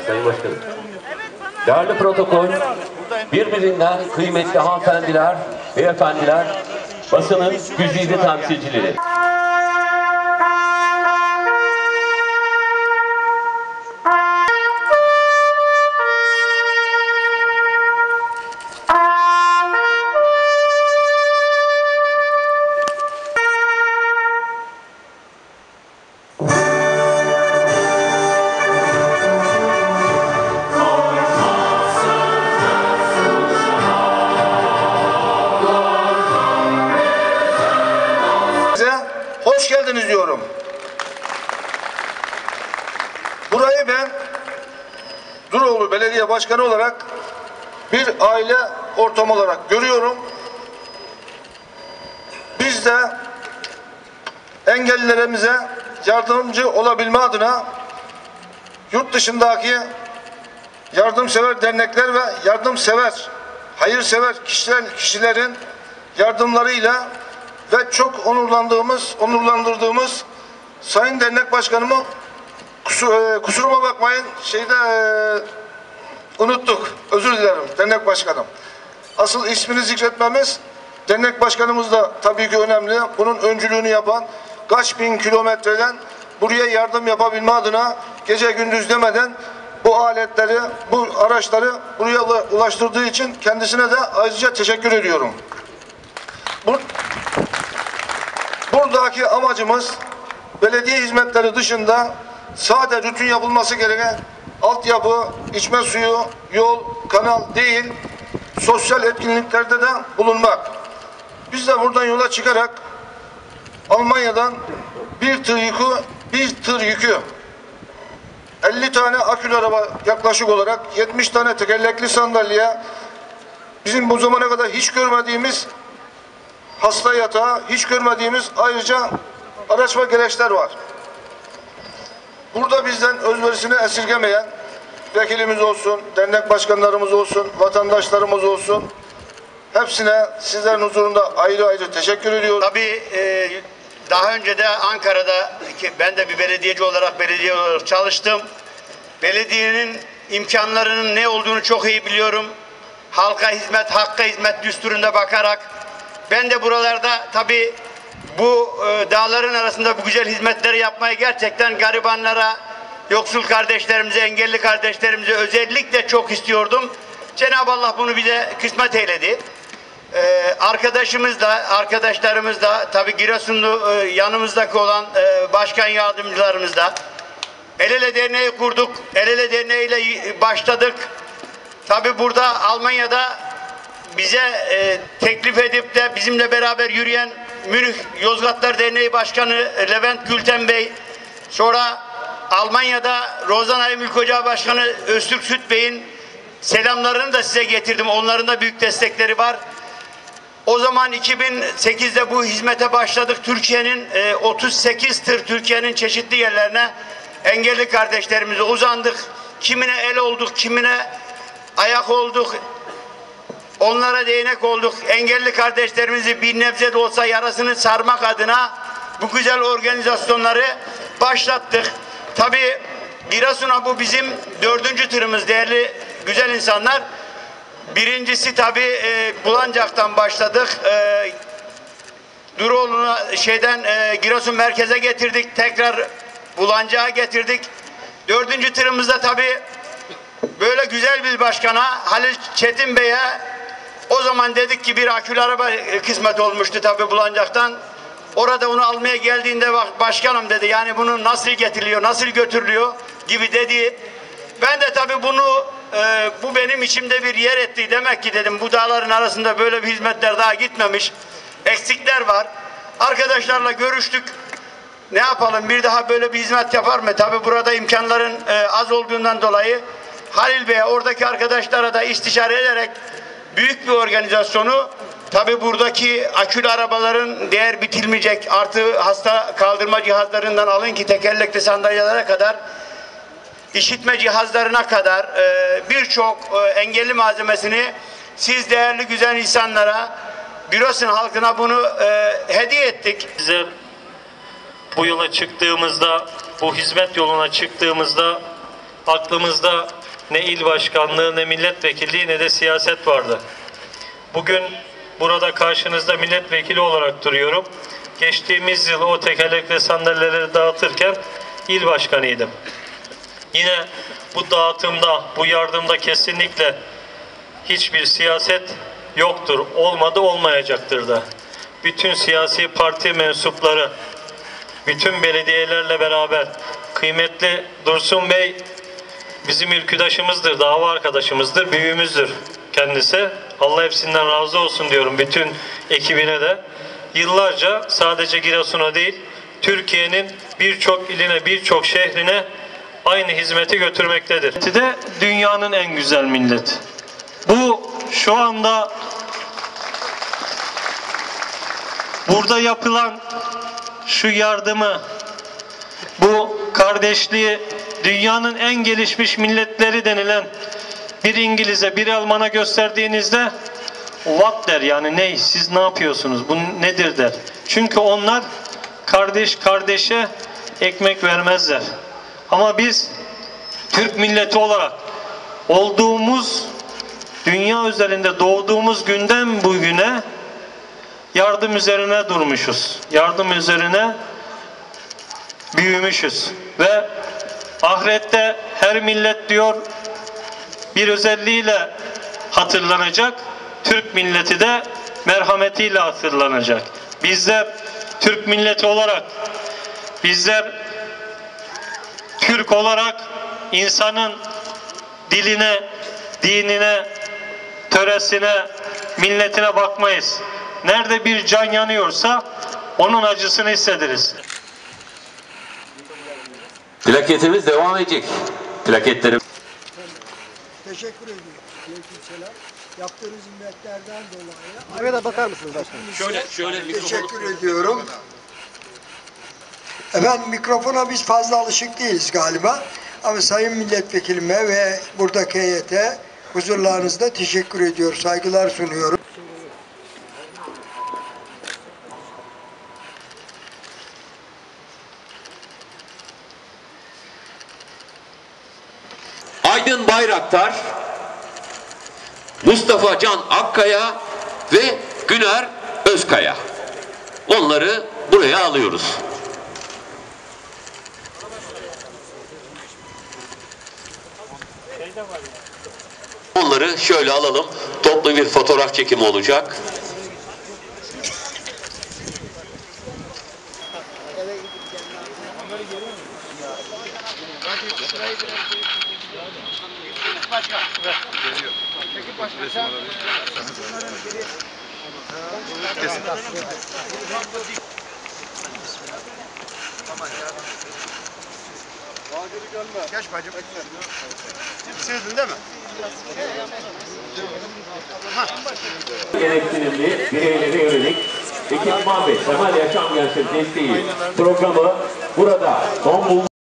Sayın Başkanım. Değerli protokol, birbirinden kıymetli hanımefendiler, beyefendiler, basının güzide temsilcileri. Hoş geldiniz diyorum. Burayı ben Duroğlu Belediye Başkanı olarak bir aile ortamı olarak görüyorum. Biz de engellilerimize yardımcı olabilme adına yurt dışındaki yardımsever dernekler ve yardımsever, hayırsever kişilerin yardımlarıyla ve çok onurlandırdığımız Sayın Dernek Başkanımı kusuruma bakmayın unuttuk. Özür dilerim Dernek Başkanım. Asıl ismini zikretmemiz Dernek Başkanımız da tabii ki önemli. Bunun öncülüğünü yapan kaç bin kilometreden buraya yardım yapabilme adına gece gündüz demeden bu aletleri, bu araçları buraya ulaştırdığı için kendisine de ayrıca teşekkür ediyorum. Buradaki amacımız belediye hizmetleri dışında sade rutin yapılması gereken altyapı, içme suyu, yol, kanal değil, sosyal etkinliklerde de bulunmak. Biz de buradan yola çıkarak Almanya'dan bir tır yükü 50 tane akülü araba yaklaşık olarak 70 tane tekerlekli sandalye, bizim bu zamana kadar hiç görmediğimiz hasta yatağı, hiç görmediğimiz ayrıca araç ve gereçler var. Burada bizden özverisini esirgemeyen vekilimiz olsun, dernek başkanlarımız olsun, vatandaşlarımız olsun, hepsine sizlerin huzurunda ayrı ayrı teşekkür ediyorum. Tabii daha önce de Ankara'da ben de bir belediye olarak çalıştım. Belediyenin imkanlarının ne olduğunu çok iyi biliyorum. Halka hizmet, hakka hizmet düsturunda bakarak ben de buralarda tabii bu dağların arasında bu güzel hizmetleri yapmayı gerçekten garibanlara, yoksul kardeşlerimize, engelli kardeşlerimize özellikle çok istiyordum. Cenab-ı Allah bunu bize kısmet eyledi. Arkadaşlarımız da tabii Giresunlu yanımızdaki olan başkan yardımcılarımız da El Ele Derneği kurduk. El Ele Derneği ile başladık. Tabii burada Almanya'da bize teklif edip de bizimle beraber yürüyen Münih Yozgatlar Derneği Başkanı Levent Gülten Bey, sonra Almanya'da Rozanay Mülk Ocağı Başkanı Öztürk Süt Bey'in selamlarını da size getirdim. Onların da büyük destekleri var. O zaman 2008'de bu hizmete başladık. Türkiye'nin 38 tır Türkiye'nin çeşitli yerlerine engelli kardeşlerimize uzandık. Kimine el olduk, kimine ayak olduk. Onlara değnek olduk. Engelli kardeşlerimizi bir nebze de olsa yarasını sarmak adına bu güzel organizasyonları başlattık. Tabii Giresun'a bu bizim 4. tırımız değerli güzel insanlar. Birincisi tabii Bulancak'tan başladık. Duroğlu'na Giresun merkeze getirdik. Tekrar Bulancak'a getirdik. 4. tırımızda tabii böyle güzel bir başkana Halil Çetin Bey'e o zaman dedik ki bir akülü araba kısmet olmuştu tabii Bulancak'tan. Orada onu almaya geldiğinde başkanım dedi, yani bunu nasıl getiriliyor, nasıl götürülüyor gibi dedi. Ben de tabii bunu bu benim içimde bir yer etti. Demek ki dedim bu dağların arasında böyle bir hizmetler daha gitmemiş. Eksikler var. Arkadaşlarla görüştük. Ne yapalım, bir daha böyle bir hizmet yapar mı? Tabii burada imkanların az olduğundan dolayı Halil Bey'e, oradaki arkadaşlara da istişare ederek büyük bir organizasyonu, tabii buradaki akülü arabaların değer bitilmeyecek artı hasta kaldırma cihazlarından alın ki tekerlekli sandalyelere kadar, işitme cihazlarına kadar birçok engelli malzemesini siz değerli güzel insanlara, Giresun halkına bunu hediye ettik. Bizler bu yola çıktığımızda, bu hizmet yoluna çıktığımızda aklımızda ne il başkanlığı, ne milletvekilliği, ne de siyaset vardı. Bugün burada karşınızda milletvekili olarak duruyorum. Geçtiğimiz yıl o tekerlekli sandalyeleri dağıtırken il başkanıydım. Yine bu dağıtımda, bu yardımda kesinlikle hiçbir siyaset yoktur, olmadı, olmayacaktır da. Bütün siyasi parti mensupları, bütün belediyelerle beraber kıymetli Dursun Bey bizim ülküdaşımızdır, dava arkadaşımızdır, büyüğümüzdür kendisi. Allah hepsinden razı olsun diyorum, bütün ekibine de. Yıllarca sadece Giresun'a değil, Türkiye'nin birçok iline, birçok şehrine aynı hizmeti götürmektedir. De dünyanın en güzel milleti. Bu şu anda burada yapılan şu yardımı, bu kardeşliği dünyanın en gelişmiş milletleri denilen bir İngiliz'e, bir Alman'a gösterdiğinizde what der, yani ne, siz ne yapıyorsunuz, bu nedir der. Çünkü onlar kardeş kardeşe ekmek vermezler. Ama biz Türk milleti olarak olduğumuz, dünya üzerinde doğduğumuz günden bugüne yardım üzerine durmuşuz. Yardım üzerine büyümüşüz. Ve ahirette her millet diyor bir özelliğiyle hatırlanacak. Türk milleti de merhametiyle hatırlanacak. Bizler Türk milleti olarak, bizler Türk olarak insanın diline, dinine, töresine, milletine bakmayız. Nerede bir can yanıyorsa onun acısını hissederiz. Plaketimiz devam edecek. Plaketleri. Teşekkür ediyorum. Aleykümselam. Yaptığınız hizmetlerden dolayı. Evet, bakar mısınız başkanım? Şöyle Teşekkür ediyorum. Efendim, mikrofona biz fazla alışık değiliz galiba. Ama sayın milletvekilime ve buradaki heyete huzurlarınızda teşekkür ediyor, saygılar sunuyorum. Aydın Bayraktar, Mustafa Can Akkaya ve Güner Özkaya. Onları buraya alıyoruz. Onları şöyle alalım. Toplu bir fotoğraf çekimi olacak. Geç bacım. Sildin değil mi? Gereksinimli bireylere yönelik ekipman ve temel yaşam gerçek desteği programı burada son bulunmaktadır.